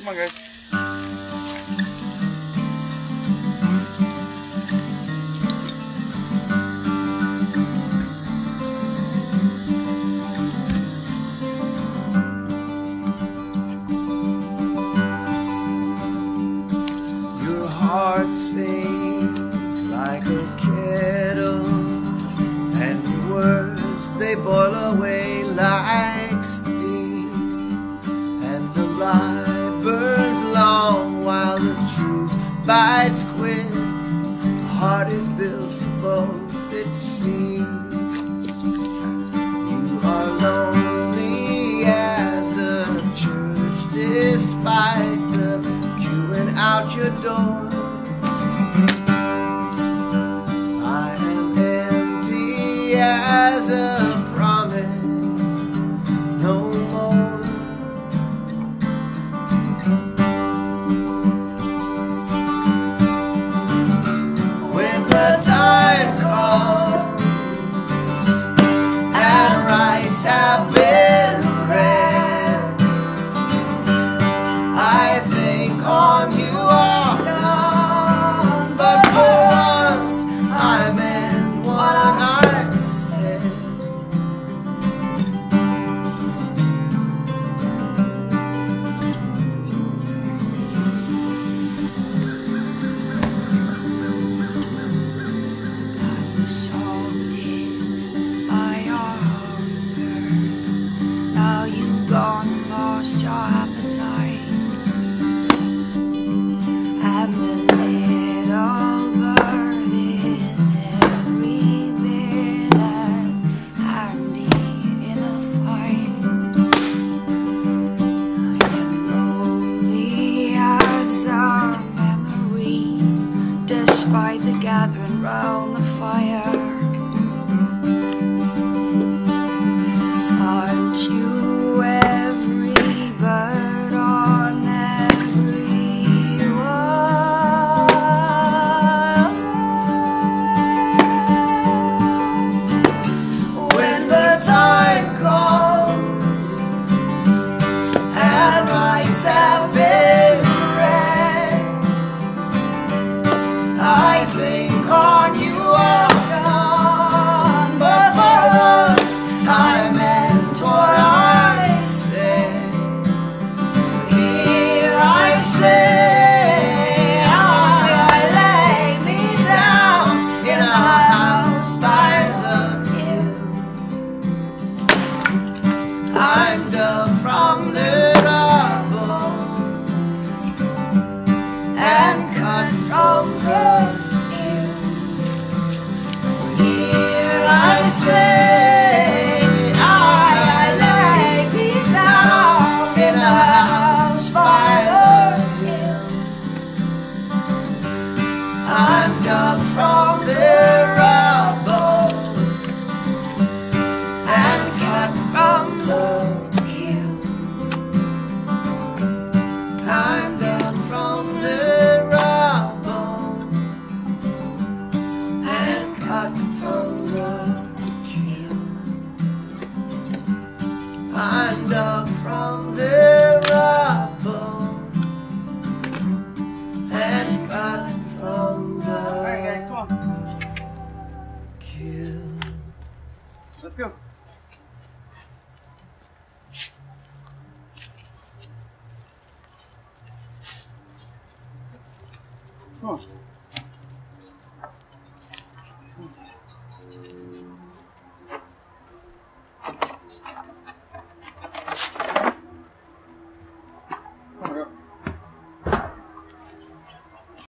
Come on, guys. Your heart sings like a kettle, and your words, they boil away like steam, and the lie burns long while the truth bites quick. The heart is built for both, it seems. You are lonely as a church despite the queuing out your door. I am empty as a promise, no more. When the time comes and rice have been read, I think on you often, but for once I meant what I said. I was haunted by your hunger. Now you've gone and lost your appetite. And the little bird is every bit as handy in a fight. I am lonely as a memory, despite the gathering round the fire. Aren't you every bird on every wire? When the time comes and rights have been read, I think on you often, but for once I meant what I said. Here I stay, I lay me down in a house by the hill. I'm dug from the rubble and cut from the hill. Here I stay, I lay me down in a house by the hill. I'm dug from the rubble and cut from the hill. I'm dug from the rubble and cut from the hill. I'm dug from the rubble and cut from the Alright, guys, come on. hill. Let's go. Come on. Let's go inside.